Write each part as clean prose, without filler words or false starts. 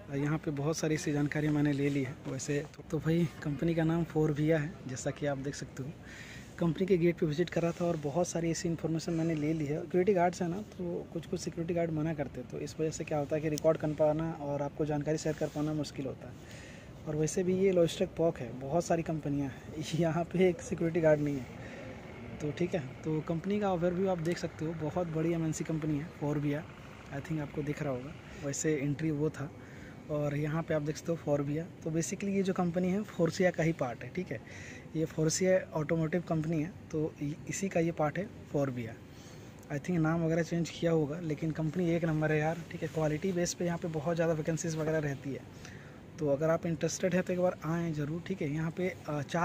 यहाँ पे बहुत सारी ऐसी जानकारी मैंने ले ली है। वैसे तो भाई कंपनी का नाम फोरविया है, जैसा कि आप देख सकते हो। कंपनी के गेट पे विजिट करा था और बहुत सारी ऐसी इन्फॉर्मेशन मैंने ले ली है। सिक्योरिटी गार्ड्स है ना, तो कुछ सिक्योरिटी गार्ड मना करते हैं, तो इस वजह से क्या होता है कि रिकॉर्ड कर पाना और आपको जानकारी शेयर कर पाना मुश्किल होता है। और वैसे भी ये लॉजिस्टिक पॉक है, बहुत सारी कंपनियाँ हैं, यहाँ पे एक सिक्योरिटी गार्ड नहीं है। तो ठीक है, तो कंपनी का ओवरव्यू आप देख सकते हो। बहुत बड़ी एमएनसी कंपनी है फोरविया, आई थिंक आपको दिख रहा होगा। वैसे एंट्री वो था और यहाँ पे आप देख सकते हो फोरविया। तो बेसिकली ये जो कंपनी है फोर्सिया का ही पार्ट है, ठीक है। ये फोर्सिया ऑटोमोटिव कंपनी है, तो इसी का ये पार्ट है फोरविया। आई थिंक नाम वगैरह चेंज किया होगा, लेकिन कंपनी एक नंबर है यार, ठीक है। क्वालिटी बेस पे यहाँ पे बहुत ज़्यादा वैकेंसीज वगैरह रहती है। तो अगर आप इंटरेस्टेड है तो एक बार आएँ ज़रूर, ठीक है। यहाँ पे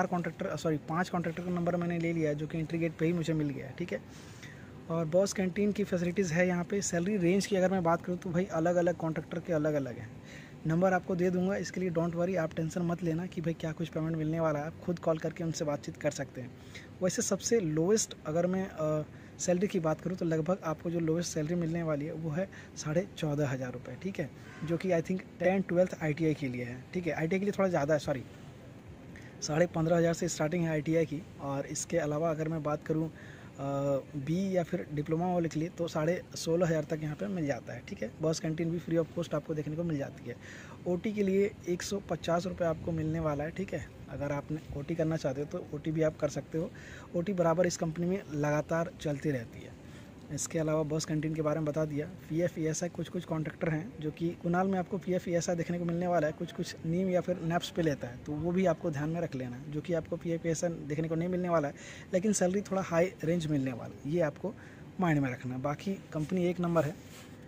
5 कॉन्ट्रैक्टर का नंबर मैंने ले लिया है, जो कि एंट्री गेट पे ही मुझे मिल गया है, ठीक है। और बॉस कैंटीन की फैसिलिटीज़ है यहाँ पे। सैलरी रेंज की अगर मैं बात करूँ तो भाई अलग अलग कॉन्ट्रैक्टर के अलग अलग हैं। नंबर आपको दे दूंगा, इसके लिए डोंट वरी, आप टेंशन मत लेना कि भाई क्या कुछ पेमेंट मिलने वाला है। आप खुद कॉल करके उनसे बातचीत कर सकते हैं। वैसे सबसे लोएस्ट अगर मैं सैलरी की बात करूँ तो लगभग आपको जो लोएस्ट सैलरी मिलने वाली है वो है 14,500 रुपये, ठीक है। जो कि आई थिंक 10-12 ITI के लिए है, ठीक है। ITI के लिए थोड़ा ज़्यादा है, सॉरी 15,500 से स्टार्टिंग है ITI की। और इसके अलावा अगर मैं बात करूँ बी या फिर डिप्लोमा वाले के लिए तो 16,500 तक यहाँ पे मिल जाता है, ठीक है। बस कैंटीन भी फ्री ऑफ कॉस्ट आपको देखने को मिल जाती है। OT के लिए 150 रुपये आपको मिलने वाला है, ठीक है। अगर आपने OT करना चाहते हो तो OT भी आप कर सकते हो। OT बराबर इस कंपनी में लगातार चलती रहती है। इसके अलावा बस कैंटीन के बारे में बता दिया। PF ESI कुछ कॉन्ट्रैक्टर हैं जो कि कुनाल में आपको PF ESI देखने को मिलने वाला है। कुछ नीम या फिर नैप्स पे लेता है, तो वो भी आपको ध्यान में रख लेना, जो कि आपको PF ESI देखने को नहीं मिलने वाला है, लेकिन सैलरी थोड़ा हाई रेंज मिलने वाला है, ये आपको माइंड में रखना। बाकी कंपनी एक नंबर है।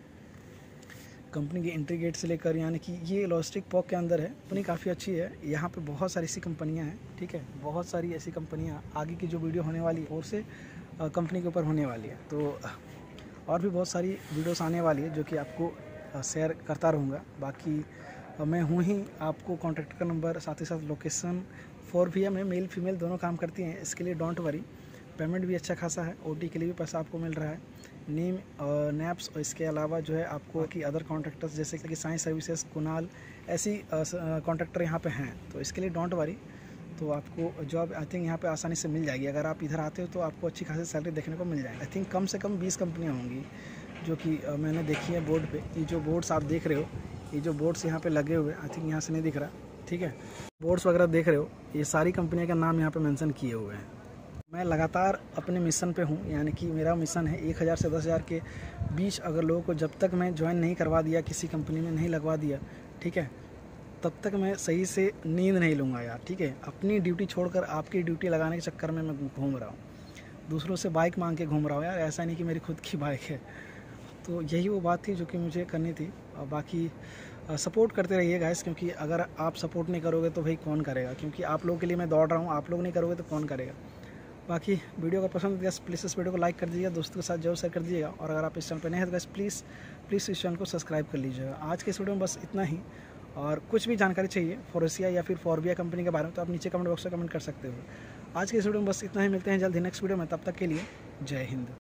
कंपनी की एंट्री गेट से लेकर यानी कि ये लॉजिस्टिक पॉक के अंदर है। कंपनी काफ़ी अच्छी है। यहाँ पे बहुत सारी ऐसी कंपनियाँ हैं, ठीक है। बहुत सारी ऐसी कंपनियाँ आगे की जो वीडियो होने वाली है और से कंपनी के ऊपर होने वाली है। तो और भी बहुत सारी वीडियोस आने वाली है जो कि आपको शेयर करता रहूँगा। बाकी मैं हूँ ही, आपको कॉन्टैक्ट का नंबर, साथ ही साथ लोकेशन। फोरविया में मेल फीमेल दोनों काम करती हैं, इसके लिए डोंट वरी। पेमेंट भी अच्छा खासा है। OT के लिए भी पैसा आपको मिल रहा है। नीम नैप्स और इसके अलावा जो है आपको कि अदर कॉन्ट्रैक्टर्स जैसे कि साइंस सर्विसेज, कुनाल, ऐसी कॉन्ट्रैक्टर यहाँ पे हैं, तो इसके लिए डोंट वरी। तो आपको जॉब आई थिंक यहाँ पे आसानी से मिल जाएगी। अगर आप इधर आते हो तो आपको अच्छी खासी सैलरी देखने को मिल जाएगी। आई थिंक कम से कम 20 कंपनियाँ होंगी जो कि मैंने देखी है बोर्ड पे। ये जो बोर्ड्स आप देख रहे हो, ये जो बोर्ड्स यहाँ पे लगे हुए, आई थिंक यहाँ से नहीं दिख रहा, ठीक है। बोर्ड्स वगैरह देख रहे हो, ये सारी कंपनियों का नाम यहाँ पे मेंशन किए हुए हैं। मैं लगातार अपने मिशन पे हूँ, यानी कि मेरा मिशन है 1,000 से 10,000 के बीच अगर लोगों को जब तक मैं ज्वाइन नहीं करवा दिया, किसी कंपनी में नहीं लगवा दिया, ठीक है, तब तक मैं सही से नींद नहीं लूँगा यार, ठीक है। अपनी ड्यूटी छोड़कर आपकी ड्यूटी लगाने के चक्कर में मैं घूम रहा हूँ, दूसरों से बाइक मांग के घूम रहा हूँ यार। ऐसा नहीं कि मेरी खुद की बाइक है। तो यही वो बात थी जो कि मुझे करनी थी। और बाकी सपोर्ट करते रहिए गाइस, क्योंकि अगर आप सपोर्ट नहीं करोगे तो भाई कौन करेगा, क्योंकि आप लोगों के लिए मैं दौड़ रहा हूँ। आप लोग नहीं करोगे तो कौन करेगा। बाकी वीडियो का पसंद है प्लीज़ इस वीडियो को लाइक कर दीजिएगा, दोस्तों के साथ जरूर शेयर कर दीजिएगा। और अगर आप इस चैनल पर नए हैं तो प्लीज़ इस चैनल को सब्सक्राइब कर लीजिएगा। आज के इस वीडियो में बस इतना ही। और कुछ भी जानकारी चाहिए फोर्सिया या फिर फोरविया कंपनी के बारे में तो आप नीचे कमेंट बॉक्स में कमेंट कर सकते हो। आज के इस वीडियो में बस इतना ही। मिलते हैं जल्द ही नेक्स्ट वीडियो में, तब तक के लिए जय हिंद।